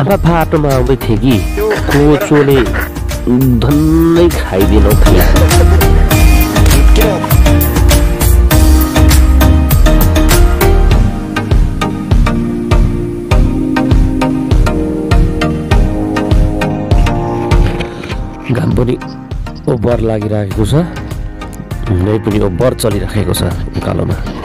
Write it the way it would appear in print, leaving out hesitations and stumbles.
फाटोमा आउँदै थिएँ कि कोचोले धन्नै खाइदिनु थियो। घाम पनि ओभर लागिरहेको छ, नै पनि ओभर चलिरहेको छ उकालोमा।